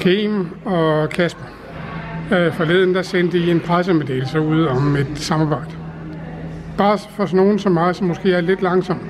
Kim og Kasper, forleden der sendte I en pressemeddelelse ud om et samarbejde. Bare for sådan nogen som mig, som måske er lidt langsom.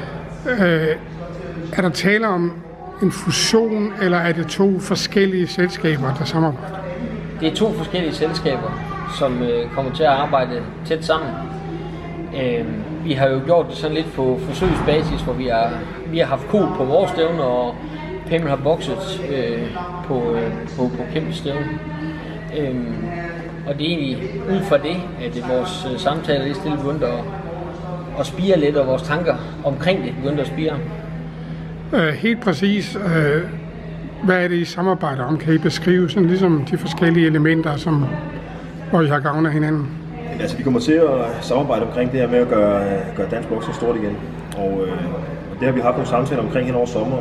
Er der tale om en fusion, eller er det to forskellige selskaber, der samarbejder? Det er to forskellige selskaber, som kommer til at arbejde tæt sammen. Vi har jo gjort det sådan lidt på forsøgsbasis, hvor vi har haft kul på vores stævne, og Payman har bokset på kæmpe stævne. Og det er egentlig ud fra det, at vores samtaler lige stille begyndte at spire lidt, og vores tanker omkring det begyndte at spire. Helt præcis. Hvad er det, I samarbejder om? Kan I beskrive sådan ligesom de forskellige elementer, hvor I har gavn af hinanden? Altså, vi kommer til at samarbejde omkring det her med at gøre dansk boksning stort igen. Og det har vi haft nogle samtaler omkring hen over sommeren,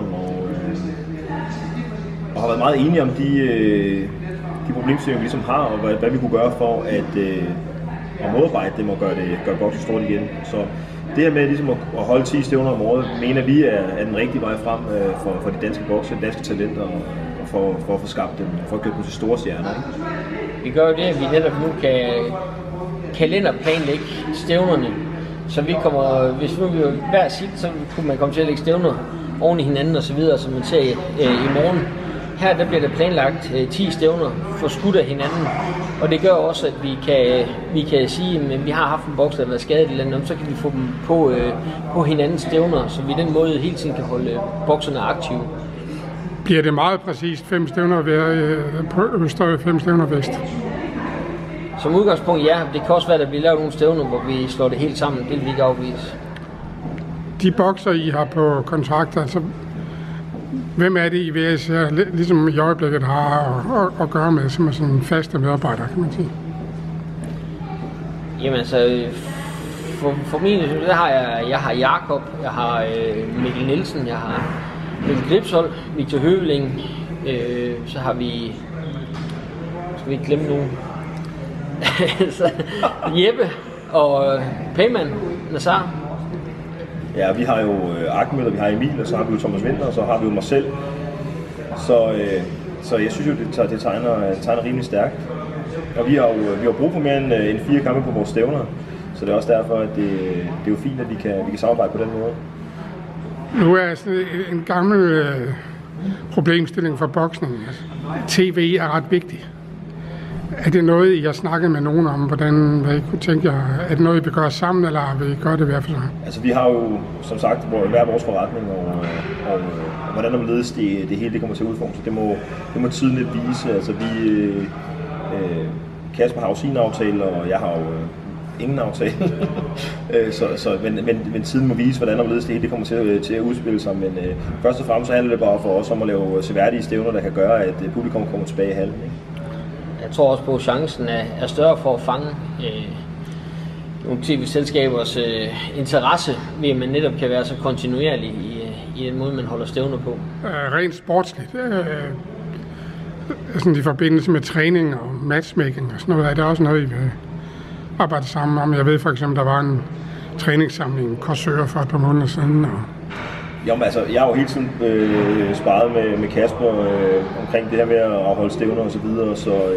og har været meget enige om de problemstillinger, vi ligesom har, og hvad vi kunne gøre for at modarbejde dem og gøre boksning stort igen. Så det her med ligesom at holde 10 stævner om året, mener vi er den rigtige vej frem for de danske bokser, de danske talenter, og for at få skabt dem, for at gøre dem til store stjerner. Ikke? Vi gør jo det, at vi netop nu kan kalenderplanlægge stævnerne, så vi kommer, hvis nu vi hver sit, så kunne man komme til at lægge stævner oven i hinanden og så videre, som man ser i morgen. Her der bliver der planlagt 10 stævner forskudt af hinanden, og det gør også, at vi kan sige, at vi har haft en bokser, der har været skadet eller andet, så kan vi få dem på hinandens stævner, så vi den måde hele tiden kan holde bokserne aktive. Bliver det meget præcist 5 stævner på øst og 5 stævner vest? Som udgangspunkt ja, det kan også være, at der bliver lavet nogle stævner, hvor vi slår det helt sammen, det vil vi ikke afvise. De bokser, I har på kontrakter, altså hvem er det, I VS ligesom i øjeblikket har at gøre med, som er sådan faste medarbejdere, kan man sige? Jamen altså, for min der har jeg har Jakob, jeg har Mikkel Nielsen, jeg har Mikkel Gripshold, Victor Høveling, så har vi, skal vi ikke glemme nogen, Jeppe og Payman, Nazar. Ja, vi har jo Ahmed, og vi har Emil, og så har vi jo Thomas Winter, og så har vi jo mig selv. Så jeg synes jo, det tegner rimelig stærkt. Og vi har jo brug for mere end 4 kampe på vores stævner. Så det er også derfor, at det er jo fint, at vi kan samarbejde på den måde. Nu er sådan en gammel problemstilling for boksning. Altså, TV er ret vigtigt. Er det noget, I har snakket med nogen om, hvad I kunne tænke jer? Er det noget, I vil gøre sammen, eller vil I gøre det hver for sig? Altså, vi har jo, som sagt, hver vores forretning, og hvordan der ledes det hele det kommer til at udforme. Så det må tiden lidt vise. Altså, Kasper har jo sin aftale, og jeg har jo ingen aftale. Men tiden må vise, hvordan der ledes det hele det kommer til at udspille sig. Men først og fremmest så handler det bare for os om at lave seværdige stævner, der kan gøre, at publikum kommer tilbage i hallen. Ikke? Jeg tror også på, at chancen er større for at fange nogle tv-selskabers interesse, ved at man netop kan være så kontinuerlig i den måde, man holder stævner på. Rent sportsligt, sådan i forbindelse med træning og matchmaking og sådan noget, er det også noget, I vil arbejde sammen om? Jeg ved for eksempel, der var en træningssamling i Korsør for et par måneder siden. Jamen altså, jeg har jo hele tiden sparet med Kasper omkring det her med at holde stævner og så videre,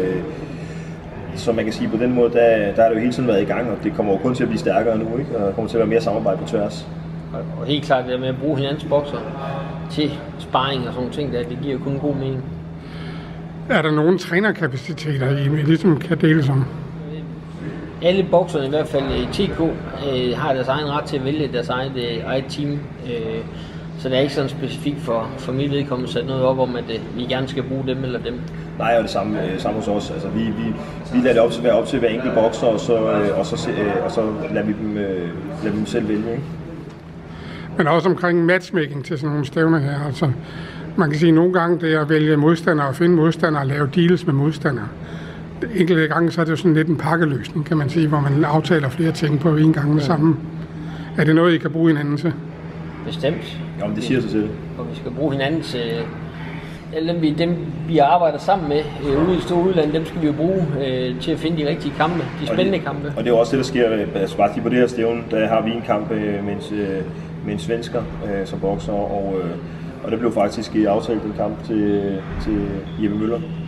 så man kan sige på den måde, der har det jo hele tiden været i gang, og det kommer jo kun til at blive stærkere nu, ikke? Og kommer til at være mere samarbejde på tværs. Og helt klart det med at bruge hinandens bokser til sparring og sådan ting, det giver jo kun en god mening. Er der nogle trænerkapaciteter, I ligesom kan deles om? Alle bokserne, i hvert fald i TK, har deres egen ret til at vælge deres eget team. Så det er ikke sådan specifikt for mit vedkommende sat noget op om, at vi gerne skal bruge dem eller dem. Nej, og det samme hos os. Altså, vi lader det være op til hver enkelt bokser, og så lader vi dem selv vælge. Ikke? Men også omkring matchmaking til sådan nogle stævner her. Altså, man kan sige, at nogle gange det er at vælge modstandere og finde modstandere og lave deals med modstandere. Enkelte gange så er det jo sådan lidt en pakkeløsning, kan man sige, hvor man aftaler flere ting på en gang med sammen. Er det noget, I kan bruge hinanden til? Bestemt. Ja, men det siger sig selv. Og vi skal bruge hinanden til... Dem vi arbejder sammen med ude i det store udland, dem skal vi jo bruge til at finde de rigtige kampe, de spændende kampe. Og det er jo også det, der sker. Altså bare på det her stævne, der har vi en kamp med en svensker som bokser, Og det blev faktisk aftalt en kamp til Jeppe Møller